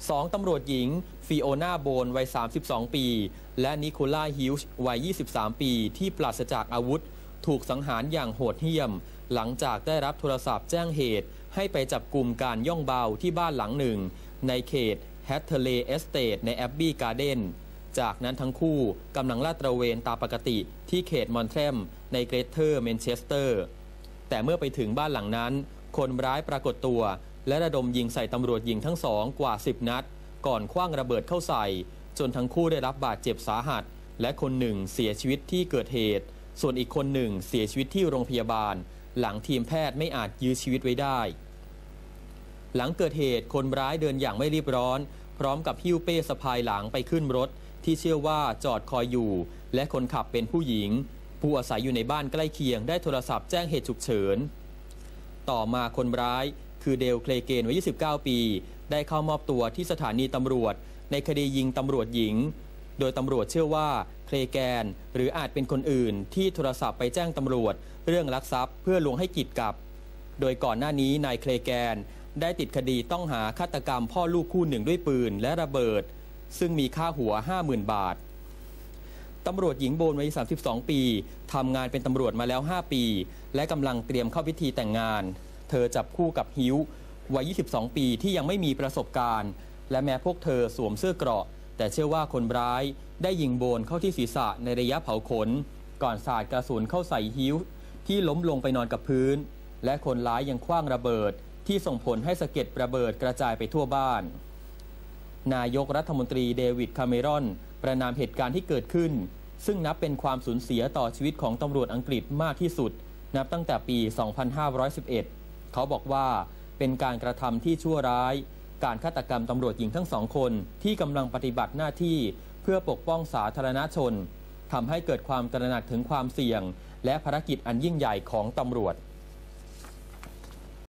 2 ตำรวจหญิงฟิโอนาโบนวัย 32 ปี และนิโคล่าฮิลช์วัย 23 ปีที่ปราศจากอาวุธถูกสังหารอย่างโหดเหี้ยมหลังจากได้รับโทรศัพท์แจ้งเหตุให้ไปจับกลุ่มการย่องเบาที่บ้านหลังหนึ่งในเขตแฮตเทเลย์เอสเตทในแอบบี้การ์เดนจากนั้นทั้งคู่กำลังลาดตระเวนตามปกติที่เขตมอนแทรมในเกรเทอร์แมนเชสเตอร์แต่เมื่อไปถึงบ้านหลังนั้นคนร้ายปรากฏตัวและระดมยิงใส่ตำรวจหญิงทั้งสองกว่า10 นัดก่อนขว้างระเบิดเข้าใส่จนทั้งคู่ได้รับบาดเจ็บสาหัสและคนหนึ่งเสียชีวิตที่เกิดเหตุส่วนอีกคนหนึ่งเสียชีวิตที่โรงพยาบาลหลังทีมแพทย์ไม่อาจยื้อชีวิตไว้ได้หลังเกิดเหตุคนร้ายเดินอย่างไม่รีบร้อนพร้อมกับหิ้วเป้สะพายหลังไปขึ้นรถที่เชื่อว่าจอดคอยอยู่และคนขับเป็นผู้หญิงผู้อาศัยอยู่ในบ้านใกล้เคียงได้โทรศัพท์แจ้งเหตุฉุกเฉินต่อมาคนร้ายคือเดลเคลเกนวัย 29 ปีได้เข้ามอบตัวที่สถานีตำรวจในคดียิงตำรวจหญิงโดยตำรวจเชื่อว่าเคลแกนหรืออาจเป็นคนอื่นที่โทรศัพท์ไปแจ้งตำรวจเรื่องลักทรัพย์เพื่อลวงให้กีดกับโดยก่อนหน้านี้นายเคลแกนได้ติดคดีต้องหาฆาตกรรมพ่อลูกคู่หนึ่งด้วยปืนและระเบิดซึ่งมีค่าหัว 50,000 บาทตำรวจหญิงโบนวัย 32 ปีทำงานเป็นตำรวจมาแล้ว 5 ปีและกำลังเตรียมเข้าพิธีแต่งงานเธอจับคู่กับฮิววัย 22 ปีที่ยังไม่มีประสบการณ์และแม้พวกเธอสวมเสื้อเกราะแต่เชื่อว่าคนร้ายได้ยิงโบนเข้าที่ศีรษะในระยะเผาขนก่อนสาดกระสุนเข้าใส่ฮิวที่ล้มลงไปนอนกับพื้นและคนร้ายยังขว้างระเบิดที่ส่งผลให้สะเก็ดระเบิดกระจายไปทั่วบ้านนายกรัฐมนตรีเดวิดคาเมรอนประณามเหตุการณ์ที่เกิดขึ้นซึ่งนับเป็นความสูญเสียต่อชีวิตของตำรวจอังกฤษมากที่สุดนับตั้งแต่ปี 2511 เขาบอกว่าเป็นการกระทำที่ชั่วร้ายการฆาตกรรมตำรวจหญิงทั้ง2 คนที่กำลังปฏิบัติหน้าที่เพื่อปกป้องสาธารณชนทำให้เกิดความตระหนักถึงความเสี่ยงและภารกิจอันยิ่งใหญ่ของตำรวจ